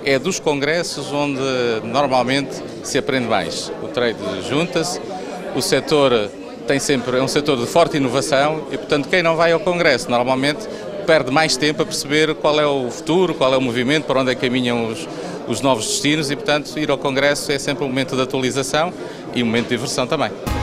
é dos congressos onde normalmente se aprende mais. O trade junta-se, o setor é um setor de forte inovação e, portanto, quem não vai ao congresso normalmente perde mais tempo a perceber qual é o futuro, qual é o movimento, para onde é que caminham os novos destinos e, portanto, ir ao congresso é sempre um momento de atualização e um momento de diversão também.